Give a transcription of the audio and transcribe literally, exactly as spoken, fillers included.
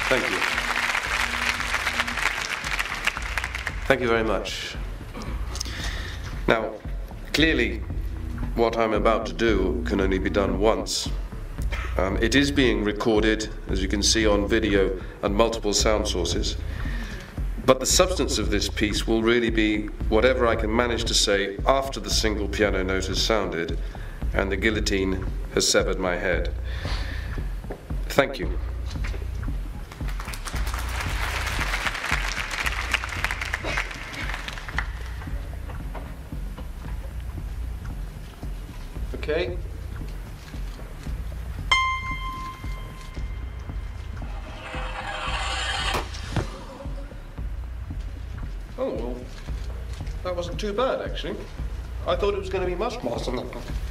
Thank you. Thank you very much. Now, clearly, what I'm about to do can only be done once. Um, it is being recorded, as you can see, on video and multiple sound sources. But the substance of this piece will really be whatever I can manage to say after the single piano note has sounded and the guillotine has severed my head. Thank you. Okay. Oh, well, that wasn't too bad, actually. I thought it was going to be much more than that.